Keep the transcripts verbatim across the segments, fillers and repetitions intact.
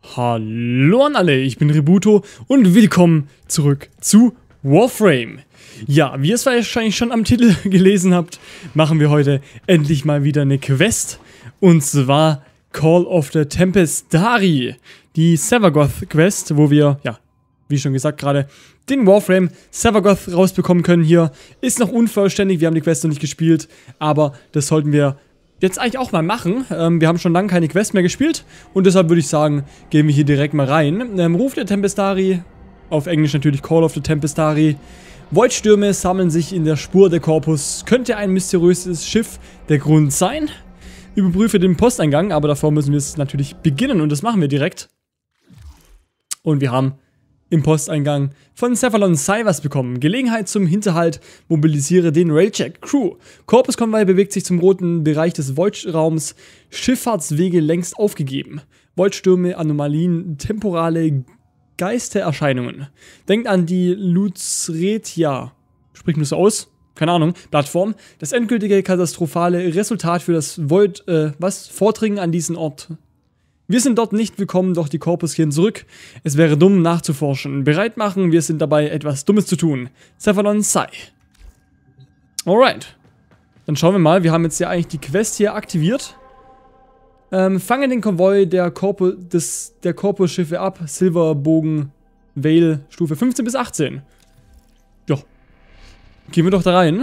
Hallo an alle, ich bin Rebuto und willkommen zurück zu Warframe. Ja, wie ihr es wahrscheinlich schon am Titel gelesen habt, machen wir heute endlich mal wieder eine Quest. Und zwar Call of the Tempestari, die Sevagoth Quest, wo wir, ja, wie schon gesagt gerade, den Warframe Sevagoth rausbekommen können hier. Ist noch unvollständig, wir haben die Quest noch nicht gespielt, aber das sollten wir jetzt eigentlich auch mal machen. Ähm, wir haben schon lange keine Quest mehr gespielt und deshalb würde ich sagen, gehen wir hier direkt mal rein. Ähm, Ruf der Tempestari, auf Englisch natürlich Call of the Tempestari. Voidstürme sammeln sich in der Spur der Corpus. Könnte ein mysteriöses Schiff der Grund sein? Überprüfe den Posteingang, aber davor müssen wir es natürlich beginnen und das machen wir direkt. Und wir haben im Posteingang von Cephalon Sivers bekommen. Gelegenheit zum Hinterhalt, mobilisiere den Railjack Crew. Corpus Convoy bewegt sich zum roten Bereich des Void-Raums. Schifffahrtswege längst aufgegeben. Voidstürme, Anomalien, temporale Geistererscheinungen. Denkt an die Luzretia. Spricht nur so aus. Keine Ahnung. Plattform. Das endgültige katastrophale Resultat für das Void, äh, was? Vordringen an diesen Ort. Wir sind dort nicht willkommen, doch die Corpus kehren zurück. Es wäre dumm, nachzuforschen. Bereit machen, wir sind dabei, etwas Dummes zu tun. Cephalon Sai. Alright. Dann schauen wir mal, wir haben jetzt ja eigentlich die Quest hier aktiviert. Ähm, fange den Konvoi der Corpus, des, der Corpus-Schiffe ab. Silberbogen, Vale, Stufe fünfzehn bis achtzehn. Ja. Gehen wir doch da rein.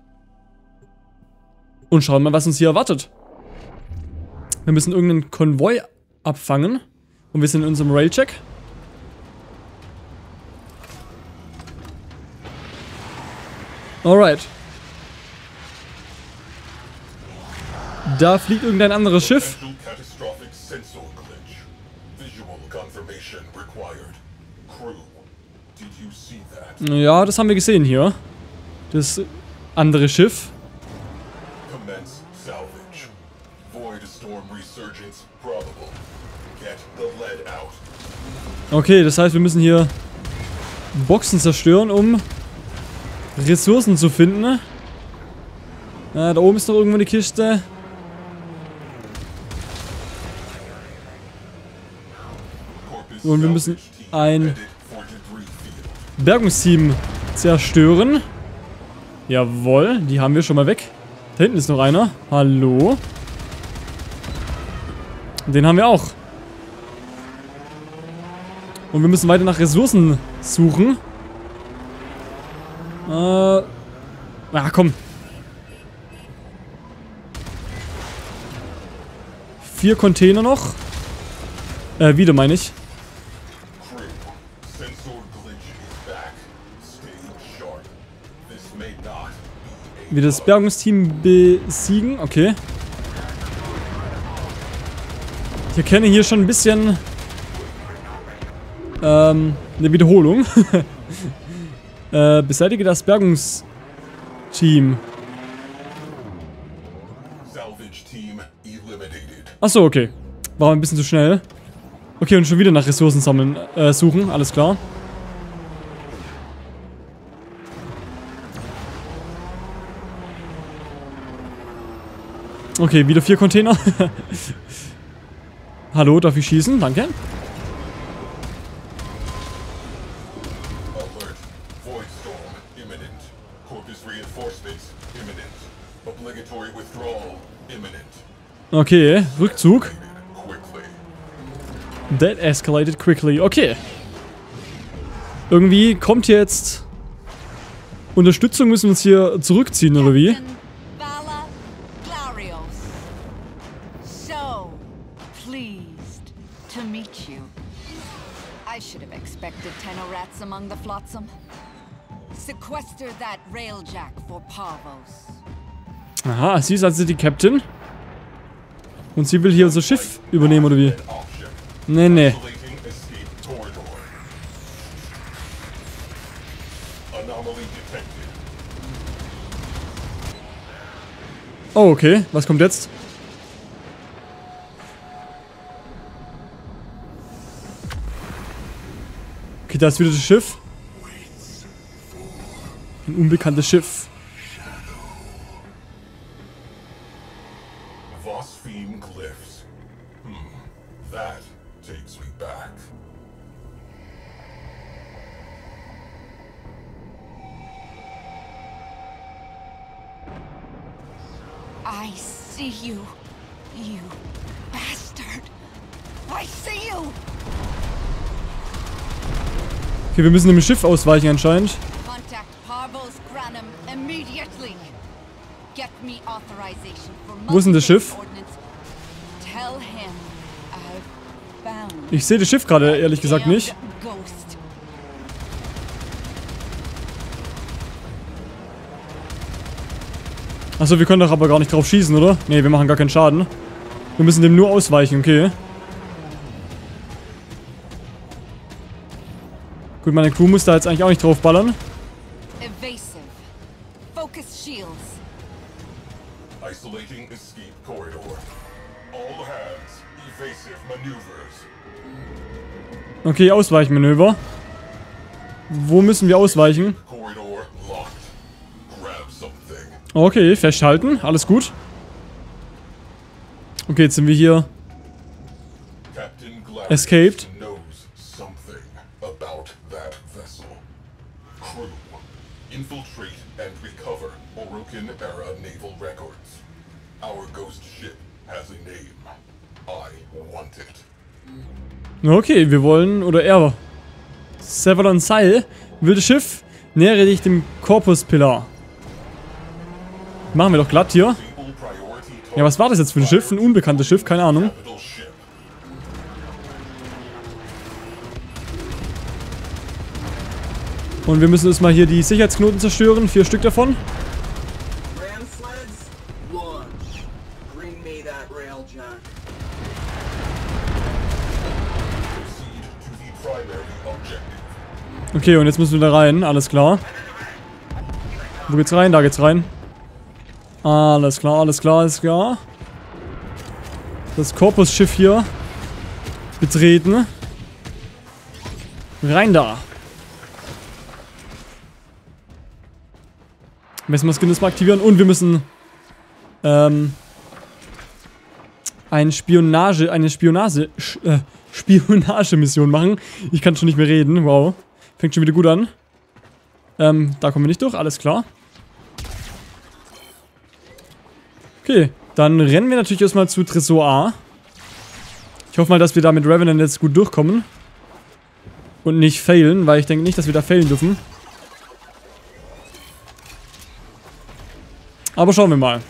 Und schauen mal, was uns hier erwartet. Wir müssen irgendeinen Konvoi abfangen. Und wir sind in unserem Railjack. Alright. Da fliegt irgendein anderes Schiff. Ja, das haben wir gesehen hier. Das andere Schiff. Okay, das heißt, wir müssen hier Boxen zerstören, um Ressourcen zu finden. Ja, da oben ist noch irgendwo eine Kiste. Und wir müssen ein Bergungsteam zerstören. Jawohl, die haben wir schon mal weg. Da hinten ist noch einer. Hallo. Den haben wir auch. Und wir müssen weiter nach Ressourcen suchen. Äh. Ah, komm. Vier Container noch. Äh, wieder meine ich. Wir das Bergungsteam besiegen. Okay. Ich erkenne hier schon ein bisschen ähm, eine Wiederholung. äh, beseitige das Bergungsteam. Achso, okay. War ein bisschen zu schnell. Okay, und schon wieder nach Ressourcen sammeln, äh, suchen. Alles klar. Okay, wieder vier Container. Hallo, darf ich schießen? Danke. Okay, Rückzug. That escalated quickly. Okay. Irgendwie kommt jetzt Unterstützung, müssen wir uns hier zurückziehen, oder wie? Among the flotsam. Sequester that railjack for Parvos. Aha, sie ist also die Captain. Und sie will hier unser Schiff übernehmen, oder wie? Nee, nee. Oh, okay. Was kommt jetzt? Okay, da ist wieder das Schiff. Ein unbekanntes Schiff. That takes takes me back. I see you, you bastard. I see you. Okay, wir müssen dem Schiff ausweichen anscheinend. Contact Parvos Granum immediately. Get me authorization for Wo ist denn das Schiff? ordnance. Tell him I've found Ich sehe das Schiff gerade ehrlich gesagt nicht. Ghost. Achso, wir können doch aber gar nicht drauf schießen, oder? Ne, wir machen gar keinen Schaden. Wir müssen dem nur ausweichen, okay. Gut, meine Crew muss da jetzt eigentlich auch nicht drauf ballern. Evasive. Focus shields. Isolating escape corridor. All hands, evasive maneuvers. Okay, Ausweichmanöver. Wo müssen wir ausweichen? Corridor locked. Grab something. Okay, festhalten. Alles gut. Okay, jetzt sind wir hier Captain Glass escaped. knows something about that vessel. Crew, infiltrate and recover Orokin-era naval records. Our ghost ship has a name. I want it. Okay, wir wollen, oder er, Sevalon Seil, wildes Schiff, nähere dich dem Corpus Pillar. Machen wir doch glatt hier. Single priority Ja, was war das jetzt für ein Schiff? Ein unbekanntes Schiff, keine Ahnung. capital ship. Und wir müssen jetzt mal hier die Sicherheitsknoten zerstören, vier Stück davon. Ram sleds, launch. Bring me that railjack. Proceed to the primary objective. Okay, und jetzt müssen wir da rein, alles klar. Wo geht's rein? Da geht's rein. Alles klar, alles klar, alles klar. Das Korpusschiff hier betreten. Rein da. Müssen wir Skin mal aktivieren und wir müssen ähm, ein Spionage, eine Spionage, äh, Spionagemission machen. Ich kann schon nicht mehr reden, wow. Fängt schon wieder gut an. Ähm, da kommen wir nicht durch, alles klar. Okay, dann rennen wir natürlich erstmal zu Tresor A. Ich hoffe mal, dass wir da mit Revenant jetzt gut durchkommen. Und nicht failen, weil ich denke nicht, dass wir da failen dürfen. Aber schauen wir mal.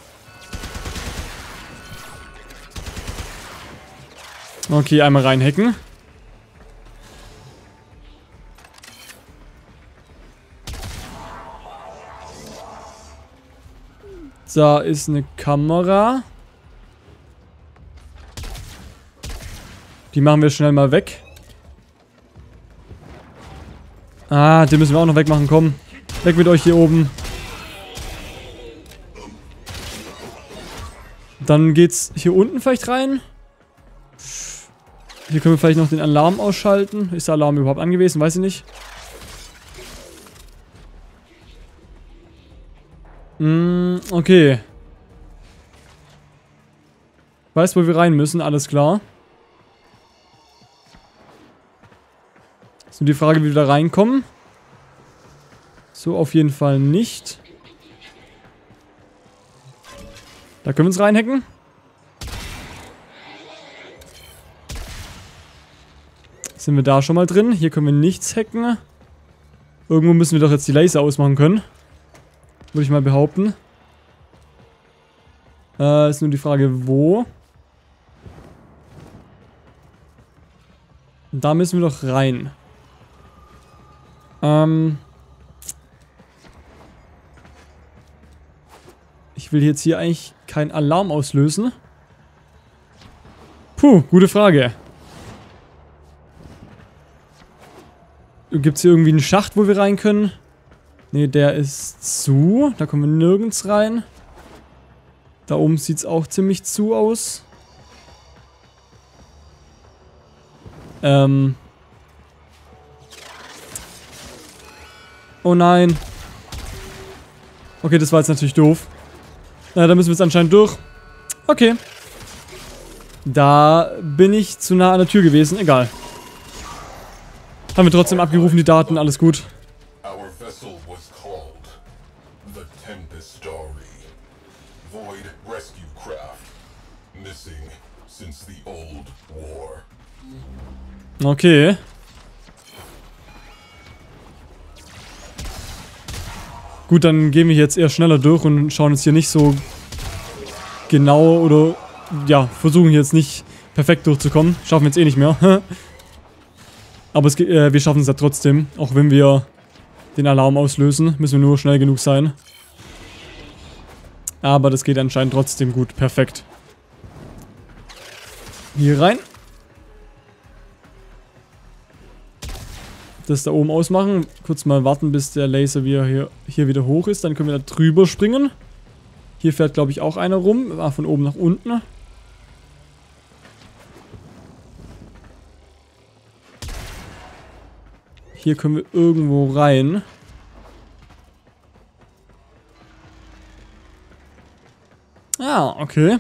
Okay, einmal reinhacken. Da ist eine Kamera. Die machen wir schnell mal weg. Ah, den müssen wir auch noch wegmachen, komm. Weg mit euch hier oben. Dann geht's hier unten vielleicht rein. Hier können wir vielleicht noch den Alarm ausschalten. Ist der Alarm überhaupt angewiesen? Weiß ich nicht. Mm, okay. Weißt, wo wir rein müssen, alles klar. Ist nur die Frage, wie wir da reinkommen. So, auf jeden Fall nicht. Da können wir uns reinhacken. Sind wir da schon mal drin? Hier können wir nichts hacken. Irgendwo müssen wir doch jetzt die Laser ausmachen können. Würde ich mal behaupten. Äh, ist nur die Frage, wo. Da müssen wir doch rein. Ähm... Ich will jetzt hier eigentlich keinen Alarm auslösen. Puh, gute Frage. Gibt es hier irgendwie einen Schacht, wo wir rein können? Ne, der ist zu. Da kommen wir nirgends rein. Da oben sieht es auch ziemlich zu aus. Ähm. Oh nein. Okay, das war jetzt natürlich doof. Na, da müssen wir jetzt anscheinend durch. Okay. Da bin ich zu nah an der Tür gewesen. Egal. Haben wir trotzdem abgerufen, die Daten. Alles gut. Our vessel was called the Tempestari, Void Rescue Craft, missing since the old war. Okay. Gut, dann gehen wir jetzt eher schneller durch und schauen uns hier nicht so genau oder ja, versuchen hier jetzt nicht perfekt durchzukommen. Schaffen wir jetzt eh nicht mehr. Aber es, äh, wir schaffen es ja trotzdem. Auch wenn wir den Alarm auslösen, müssen wir nur schnell genug sein. Aber das geht anscheinend trotzdem gut. Perfekt. Hier rein. Das da oben ausmachen. Kurz mal warten, bis der Laser wieder hier, hier wieder hoch ist. Dann können wir da drüber springen. Hier fährt, glaube ich, auch einer rum. War von oben nach unten. Hier können wir irgendwo rein. Ah, okay.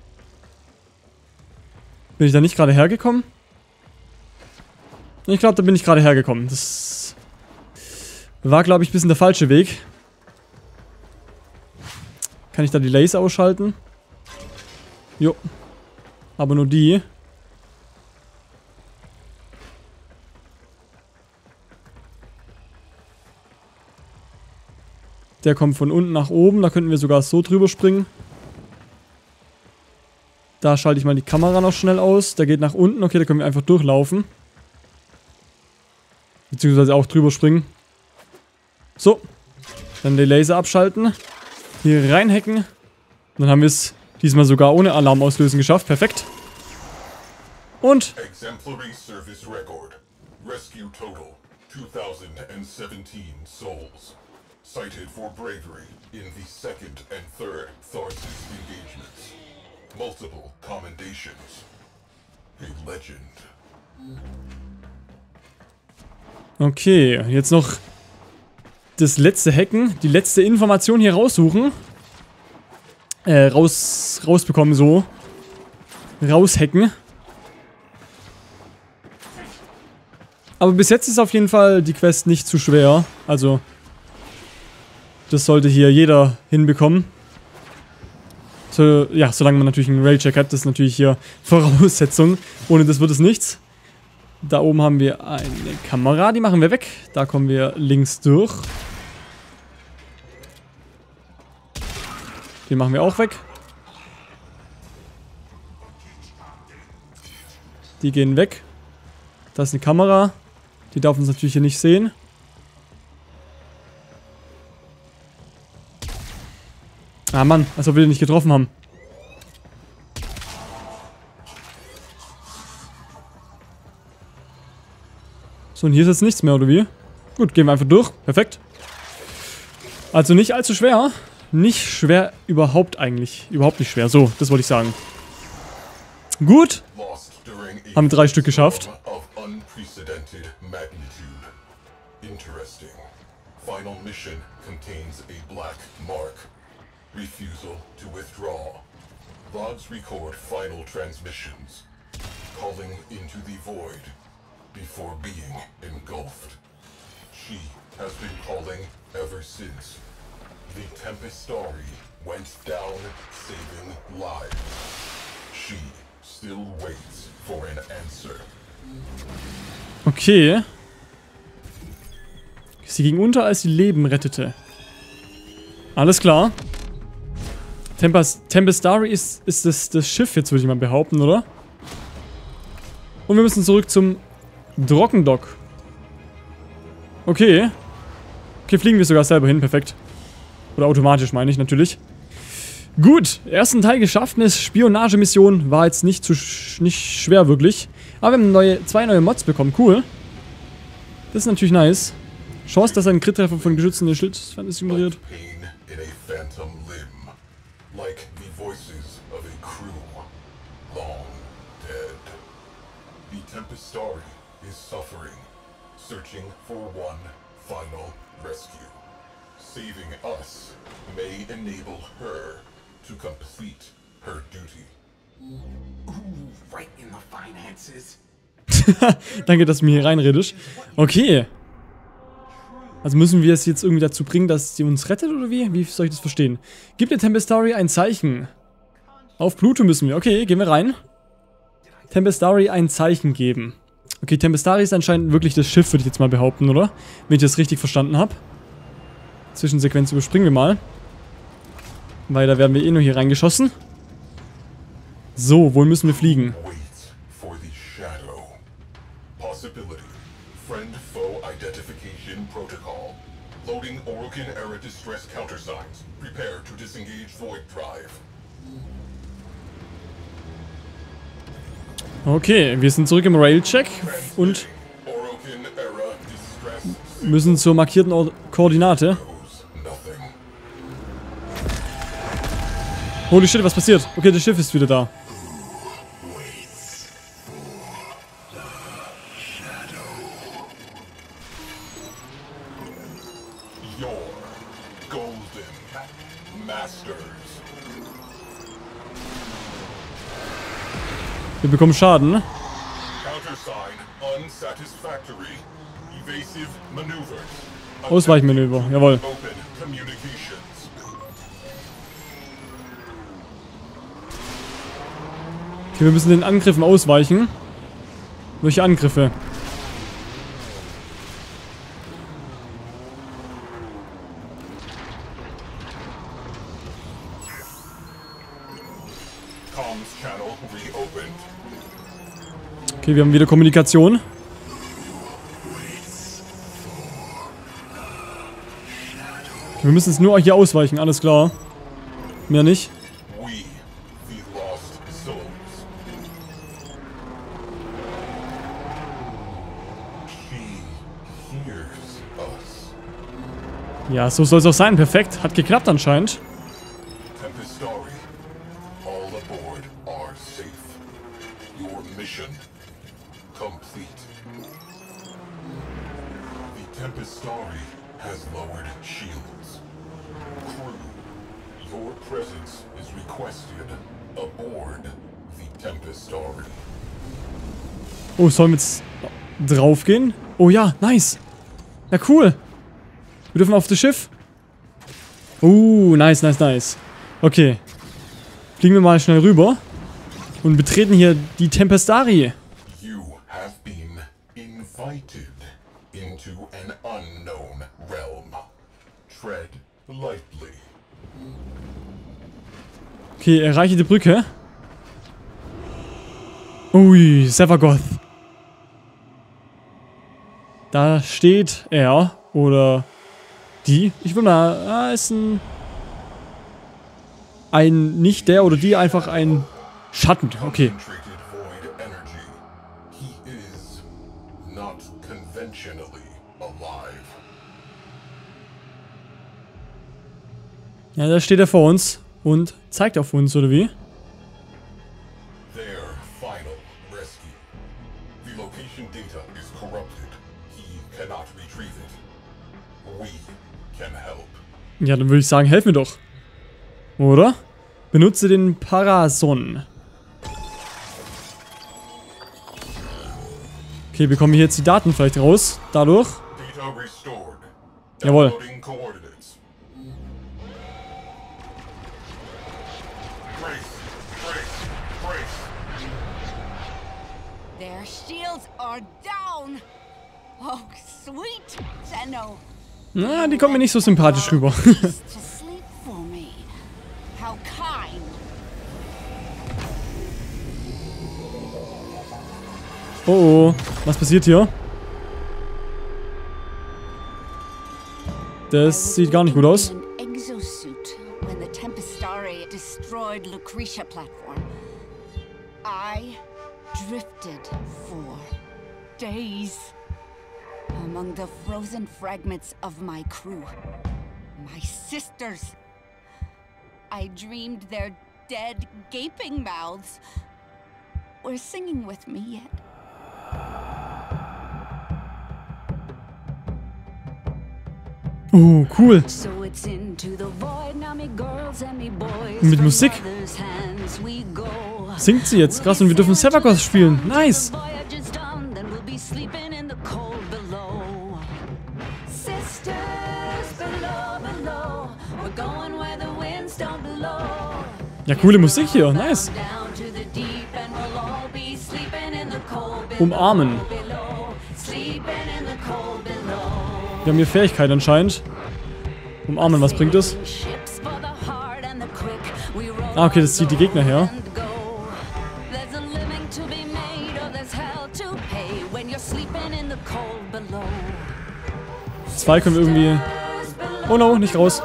Bin ich da nicht gerade hergekommen? Ich glaube, da bin ich gerade hergekommen. Das war, glaube ich, ein bisschen der falsche Weg. Kann ich da die Laser ausschalten? Jo. Aber nur die. Der kommt von unten nach oben. Da könnten wir sogar so drüber springen. Da schalte ich mal die Kamera noch schnell aus. Der geht nach unten. Okay, da können wir einfach durchlaufen. Beziehungsweise auch drüber springen. So. Dann den Laser abschalten. Hier reinhacken. Dann haben wir es diesmal sogar ohne Alarm auslösen geschafft. Perfekt. Und... Exemplary Service Record. Rescue total two thousand seventeen souls. Cited for bravery in the second and third Tharsis engagements. Multiple commendations. A legend. Okay, jetzt noch das letzte Hacken, die letzte Information hier raussuchen. Äh, raus, rausbekommen so. Raushacken. Aber bis jetzt ist auf jeden Fall die Quest nicht zu schwer. Also, das sollte hier jeder hinbekommen. So, ja, solange man natürlich einen Railcheck hat, das ist natürlich hier Voraussetzung. Ohne das wird es nichts. Da oben haben wir eine Kamera, die machen wir weg. Da kommen wir links durch. Den machen wir auch weg. Die gehen weg. Da ist eine Kamera. Die darf uns natürlich hier nicht sehen. Ah Mann, als ob wir den nicht getroffen haben. So, und hier ist jetzt nichts mehr, oder wie? Gut, gehen wir einfach durch. Perfekt. Also nicht allzu schwer. Nicht schwer überhaupt eigentlich. Überhaupt nicht schwer. So, das wollte ich sagen. Gut. Haben drei Stück geschafft. Final mission contains a black mark. Refusal to withdraw. Logs record final transmissions. Calling into the void before being engulfed. She has been calling ever since. The Tempestari went down saving lives. She still waits for an answer. Okay. Sie ging unter, als sie Leben rettete. Alles klar. Tempest, Tempestari ist, ist das, das Schiff jetzt, würde ich mal behaupten, oder? Und wir müssen zurück zum Drockendock. Okay. Okay, fliegen wir sogar selber hin, perfekt. Oder automatisch, meine ich natürlich. Gut, ersten Teil geschafft. Eine Spionagemission war jetzt nicht, zu sch nicht schwer, wirklich. Aber wir haben neue, zwei neue Mods bekommen, cool. Das ist natürlich nice. Chance, dass ein Crit-Treffer von geschützten Schild ignoriert. Like the voices of a crew long dead. The Tempestari is suffering, searching for one final rescue. Saving us may enable her to complete her duty. Right in the finances. Danke, dass du mir hier reinredest. Okay. Also müssen wir es jetzt irgendwie dazu bringen, dass sie uns rettet, oder wie? Wie soll ich das verstehen? Gib der Tempestari ein Zeichen. Auf Pluto müssen wir. Okay, gehen wir rein. Tempestari ein Zeichen geben. Okay, Tempestari ist anscheinend wirklich das Schiff, würde ich jetzt mal behaupten, oder? Wenn ich das richtig verstanden habe. Zwischensequenz überspringen wir mal. Weil da werden wir eh nur hier reingeschossen. So, wohin müssen wir fliegen? Waits for the shadow. Possibility. Friend-foe identification protocol. Loading Orokin era distress countersigns. Prepare to disengage Void Drive. Okay, wir sind zurück im Rail-Check und Orokin era distress müssen zur markierten Or Koordinate. knows nothing. Holy shit, was passiert? Okay, das Schiff ist wieder da. Your golden masters. Wir bekommen Schaden. Countersign unsatisfactory. Evasive maneuvers. Ausweichmanöver, jawohl. Open communications. Okay, wir müssen den Angriffen ausweichen. Welche Angriffe? Comms channel reopened. Okay, wir haben wieder Kommunikation. Okay, wir müssen es nur hier ausweichen, alles klar. Mehr nicht. We, the lost souls. She hears us. Ja, so soll es auch sein. Perfekt. Hat geklappt anscheinend. Tempestari, all aboard are safe. Your mission complete. The Tempestari has lowered shields. Crew, your presence is requested aboard the Tempestari. Oh, sollen wir jetzt draufgehen? Oh ja, nice. Ja, cool. Wir dürfen auf das Schiff. Oh, nice, nice, nice. Okay. Fliegen wir mal schnell rüber. Und betreten hier die Tempestari. You have been invited into an unknown realm. Tread lightly. Okay, erreiche die Brücke. Ui, Sevagoth. Da steht er. Oder die. Ich will mal. Ah, ist ein. Ein. Nicht der oder die, einfach ein Schatten. Okay. Concentrated void energy. He is not conventionally alive. Ja, da steht er vor uns. Und zeigt auf uns, oder wie? Their final rescue. The location data is corrupted. He cannot retrieve it. We can help. Ja, dann würde ich sagen, helf mir doch. Oder? Benutze den Parason. Okay, bekommen wir jetzt die Daten vielleicht raus. Dadurch. Data restored. Jawohl. Downloading coordinates. Brace, brace, brace. Their shields are down. Oh, sweet Zeno. Na, die kommen mir nicht so sympathisch rüber. To sleep for me. How kind. Oh oh. Was passiert hier? Das sieht gar nicht gut aus. An exosuit when the Tempestari destroyed Lucretia platform. I drifted for days among the frozen fragments of my crew. My sisters. I dreamed their dead, gaping mouths were singing with me yet. Oh, cool. So it's into the void, now me girls and me boys. Mit from Musik. mother's hands we go. singt sie jetzt. Krass, und wir dürfen Sevagos spielen. Nice. Ja, coole Musik hier. Nice. Umarmen. Wir haben hier Fähigkeiten anscheinend. Umarmen, was bringt es? Ah, okay, das zieht die Gegner her. Zwei können wir irgendwie... Oh no, nicht raus.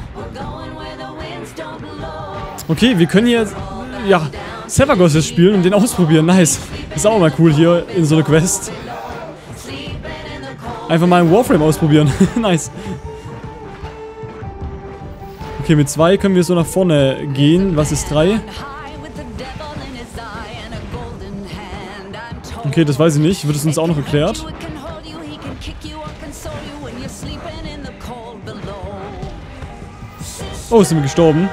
Okay, wir können hier... Ja, Sevagos jetzt spielen und den ausprobieren. Nice. Ist auch mal cool hier in so einer Quest. Einfach mal einen Warframe ausprobieren. Nice. Okay, mit zwei können wir so nach vorne gehen. Was ist drei? Okay, das weiß ich nicht. Wird es uns auch noch erklärt? Oh, sind wir gestorben?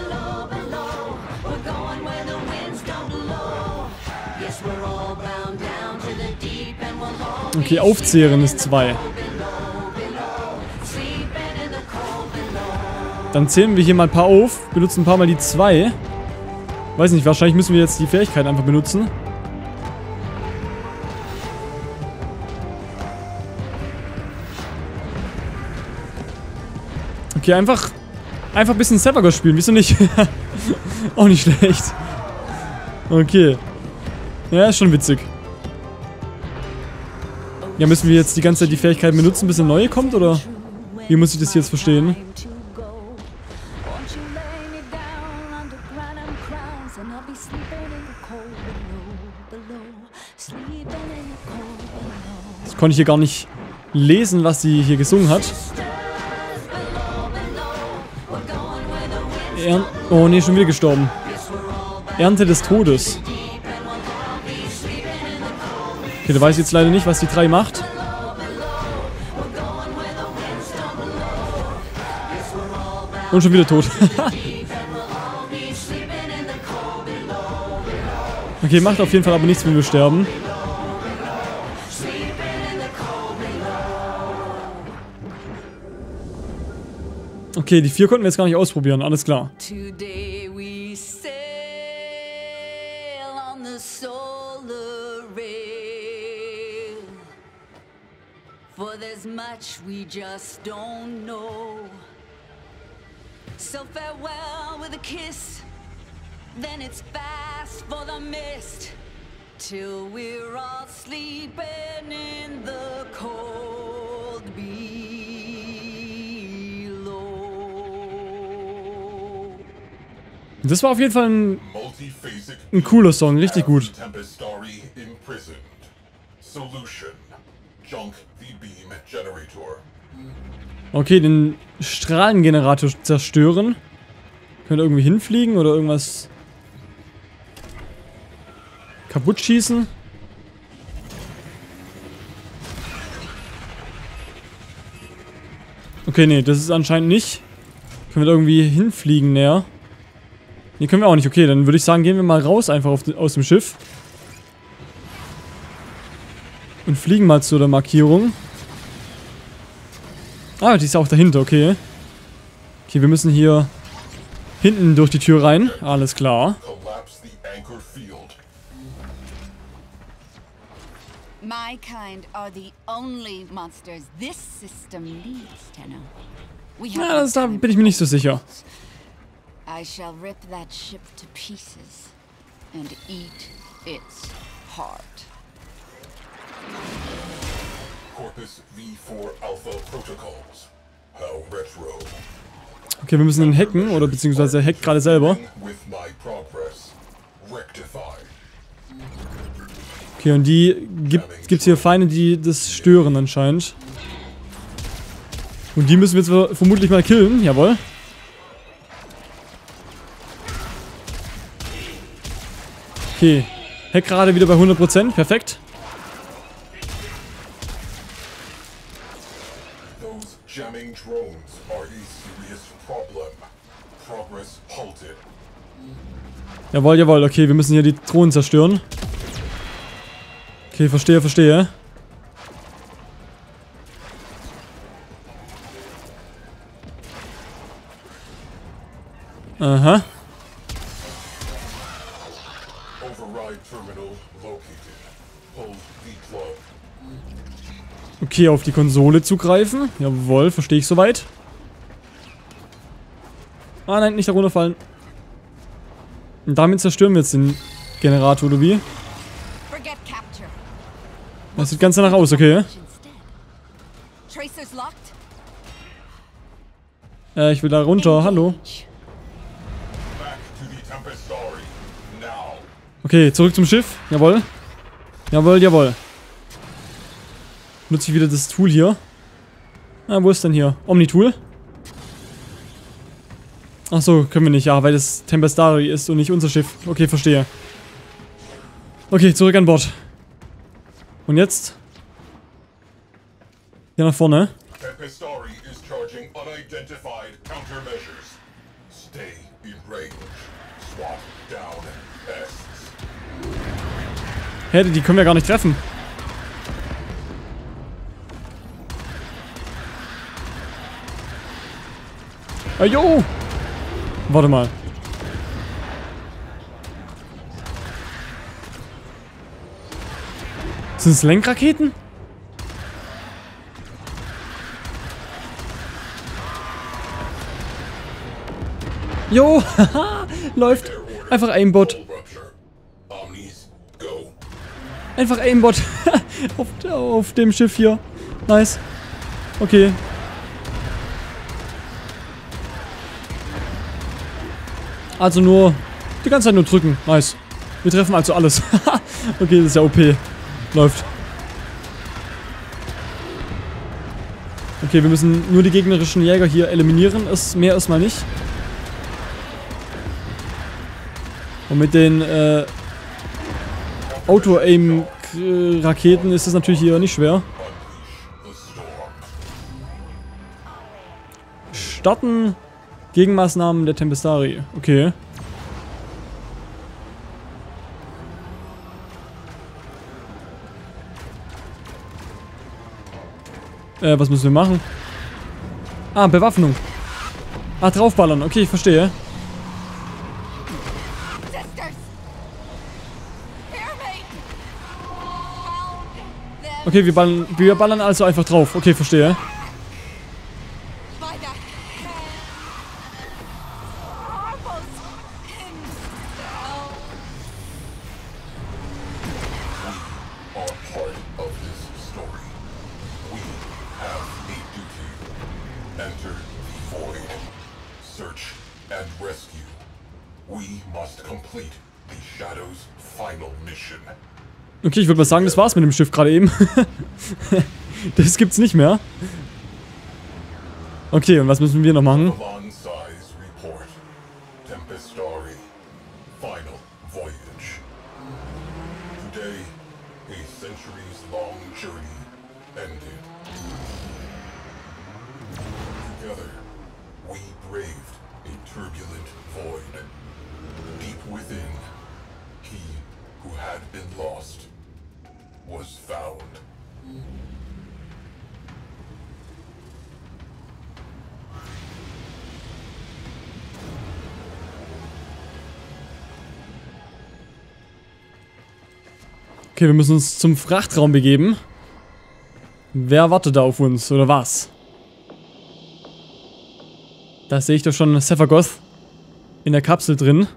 Okay, aufzehren ist zwei. Dann zählen wir hier mal ein paar auf, benutzen ein paar Mal die zwei. Weiß nicht, wahrscheinlich müssen wir jetzt die Fähigkeit einfach benutzen. Okay, einfach einfach ein bisschen Sevagos spielen, wieso nicht? Auch nicht schlecht. Okay. Ja, ist schon witzig. Ja, müssen wir jetzt die ganze Zeit die Fähigkeit benutzen, bis eine neue kommt, oder? Wie muss ich das jetzt verstehen? Das konnte ich hier gar nicht lesen, was sie hier gesungen hat. Er oh nee, schon wieder gestorben. Ernte des Todes. Okay, da weiß ich jetzt leider nicht, was die drei macht. Und schon wieder tot. Okay, macht auf jeden Fall aber nichts, wenn wir sterben. Okay, die vier konnten wir jetzt gar nicht ausprobieren, alles klar. Today we sail on the solar rail. For there's much we just don't know. So farewell with a kiss. Then it's fast for the mist. Till we're all sleeping in the cold below. Das war auf jeden Fall ein, ein cooler Song, richtig gut. Okay, den Strahlengenerator zerstören. Können wir irgendwie hinfliegen oder irgendwas kaputt schießen? Okay, nee, das ist anscheinend nicht. Können wir da irgendwie hinfliegen näher? Nee, können wir auch nicht. Okay, dann würde ich sagen, gehen wir mal raus einfach auf de, aus dem Schiff. Und fliegen mal zu der Markierung. Ah, die ist auch dahinter, okay. Okay, wir müssen hier hinten durch die Tür rein. Alles klar. My kind are the only monsters this system needs, Tenno. We have Ja, das, da bin ich mir nicht so sicher. I shall rip that ship to pieces and eat its heart. Corpus V four Alpha Protocols. How retro. Okay, wir müssen ihn hacken, oder beziehungsweise er hackt gerade selber. Okay, und die gibt gibt's hier Feinde, die das stören anscheinend. Und die müssen wir jetzt vermutlich mal killen, jawohl. Okay, Hack gerade wieder bei hundert Prozent, perfekt. Jawohl, jawohl. Okay, wir müssen hier die Thronen zerstören. Okay, verstehe, verstehe. Aha. Override terminal located. Pull the plug. Okay, auf die Konsole zugreifen. Jawohl, verstehe ich soweit. Ah nein, nicht da runterfallen. Und damit zerstören wir jetzt den Generator, oder wie? Forget capture. Das sieht ganz danach aus, okay. Tracers locked. Äh, ich will da runter, hallo. Engage. Back to the Tempestari. Now. Okay, zurück zum Schiff. Jawohl. Jawohl, jawohl. Nutze ich wieder das Tool hier. Ah, wo ist denn hier? Omni-Tool? Achso, können wir nicht, ja, weil das Tempestari ist und nicht unser Schiff. Okay, verstehe. Okay, zurück an Bord. Und jetzt? Hier nach vorne. Tempestari is charging unidentified countermeasures. Stay in range. Swap down pests. Hä, die können wir gar nicht treffen. Ajo! Warte mal. Sind es Lenkraketen? Jo, haha, läuft. Einfach Aimbot. Rupture. Omnis, go. Einfach Aimbot. auf, auf dem Schiff hier. Nice. Okay. Also nur die ganze Zeit nur drücken. Nice. Wir treffen also alles. Okay, das ist ja O P. Läuft. Okay, wir müssen nur die gegnerischen Jäger hier eliminieren. Ist mehr erstmal nicht. Und mit den äh, Auto-Aim-Raketen ist es natürlich hier nicht schwer. Starten Gegenmaßnahmen der Tempestari. Okay. Äh, was müssen wir machen? Ah, Bewaffnung. Ah, draufballern. Okay, ich verstehe. Sisters. Hear me. Found them Okay, wir ballern, wir ballern also einfach drauf. Okay, verstehe. by the hand. Almost himself. Are part of this story. We have a duty. Enter the void. Search and rescue. We must complete the Shadow's final mission. Okay, ich würde mal sagen, das war's mit dem Schiff gerade eben. Das gibt's nicht mehr. Okay, und was müssen wir noch machen? Avalon Size Report. Tempestari. Final voyage. Today, a centuries-long journey ended. Together, we braved a turbulent void. Deep within, he who had been lost was found. Okay, wir müssen uns zum Frachtraum begeben. Wer wartet da auf uns, oder was? Da sehe ich doch schon Sephagoth in der Kapsel drin.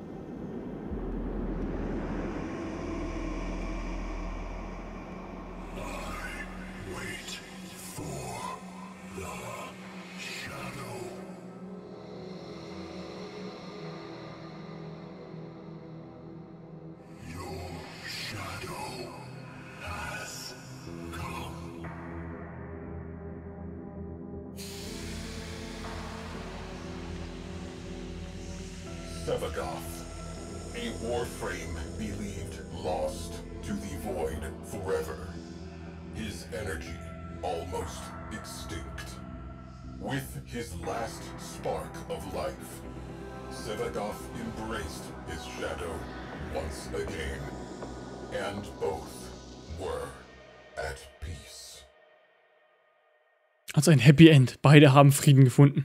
Sephagoth, a warframe believed lost to the void forever. His energy almost extinct. With his last spark of life, Sevagoth embraced his shadow once again, and both were at peace. Also ein Happy End. Beide haben Frieden gefunden.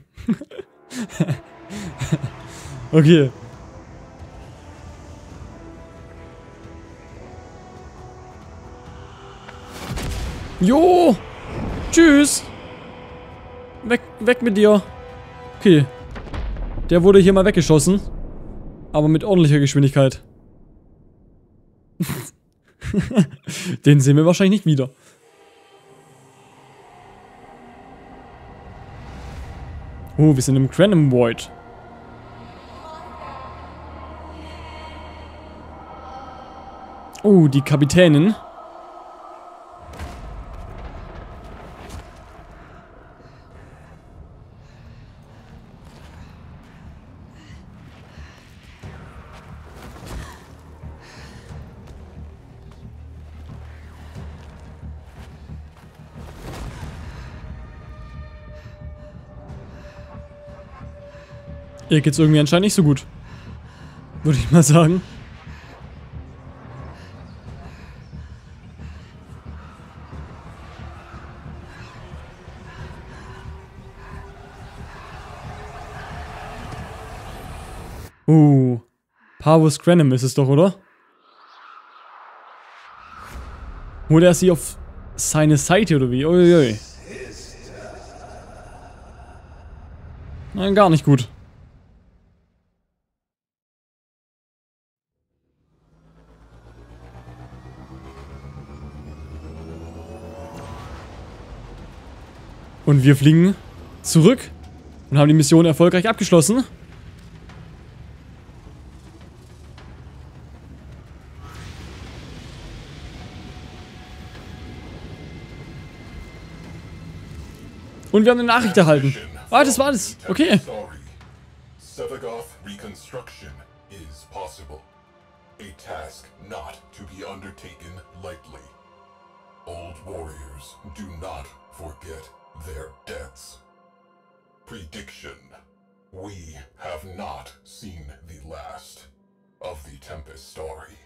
Okay. Jo! Tschüss! Weg, weg mit dir! Okay. Der wurde hier mal weggeschossen. Aber mit ordentlicher Geschwindigkeit. Den sehen wir wahrscheinlich nicht wieder. Oh, wir sind im Cranham Void. Oh, die Kapitänin. Ihr geht's irgendwie anscheinend nicht so gut. Würde ich mal sagen. Uh. Parvus Cranham ist es doch, oder? Holt er sie auf seine Seite, oder wie? Uiuiui. Nein, gar nicht gut. Und wir fliegen zurück und haben die Mission erfolgreich abgeschlossen. Und wir haben eine Nachricht erhalten. Ah, das war das. Okay. Sevagoth reconstruction is possible. A task not to be undertaken lightly. Old warriors do not forget their debts. Prediction. We have not seen the last of the Tempest story.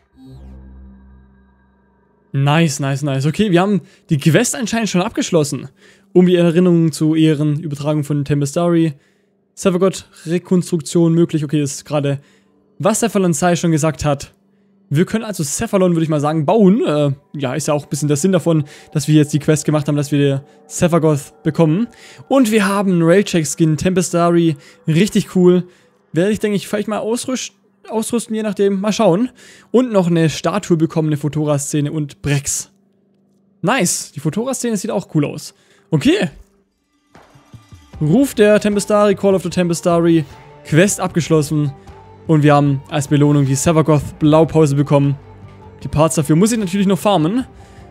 Nice, nice, nice. Okay, wir haben die Quest anscheinend schon abgeschlossen. Um die Erinnerungen zu ehren, Übertragung von Tempest Story, Sevagoth Rekonstruktion möglich. Okay, das ist gerade, was Cephalon Sai schon gesagt hat. Wir können also Cephalon, würde ich mal sagen, bauen. Äh, ja, ist ja auch ein bisschen der Sinn davon, dass wir jetzt die Quest gemacht haben, dass wir Sevagoth bekommen. Und wir haben einen Railcheck-Skin, Tempest Story, richtig cool. Werde ich, denke ich, vielleicht mal ausrüsten, ausrüsten, je nachdem. Mal schauen. Und noch eine Statue bekommen, eine Photora-Szene und Brex. Nice. Die Photora-Szene sieht auch cool aus. Okay. Ruf der Tempestari, Call of the Tempestari, Quest abgeschlossen. Und wir haben als Belohnung die Sevagoth Blaupause bekommen. Die Parts dafür muss ich natürlich noch farmen.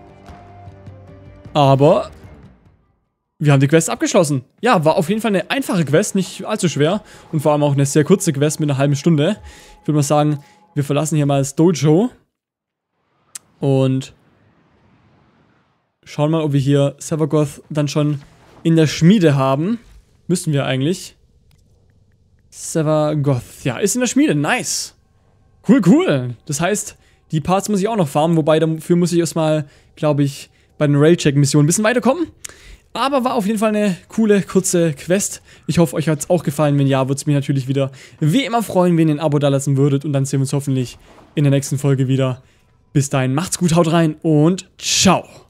Aber wir haben die Quest abgeschlossen. Ja, war auf jeden Fall eine einfache Quest, nicht allzu schwer. Und vor allem auch eine sehr kurze Quest mit einer halben Stunde. Ich würde mal sagen, wir verlassen hier mal das Dojo. Und schauen mal, ob wir hier Sevagoth dann schon in der Schmiede haben. Müssten wir eigentlich. Sevagoth. Ja, ist in der Schmiede. Nice. Cool, cool. Das heißt, die Parts muss ich auch noch farmen. Wobei, dafür muss ich erstmal, glaube ich, bei den Railcheck-Missionen ein bisschen weiterkommen. Aber war auf jeden Fall eine coole, kurze Quest. Ich hoffe, euch hat es auch gefallen. Wenn ja, würde es mich natürlich wieder wie immer freuen, wenn ihr ein Abo dalassen würdet. Und dann sehen wir uns hoffentlich in der nächsten Folge wieder. Bis dahin, macht's gut, haut rein und ciao.